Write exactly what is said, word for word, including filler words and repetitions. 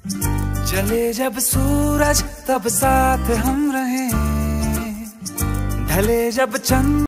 चले जब सूरज तब साथ हम रहे, ढले जब चंद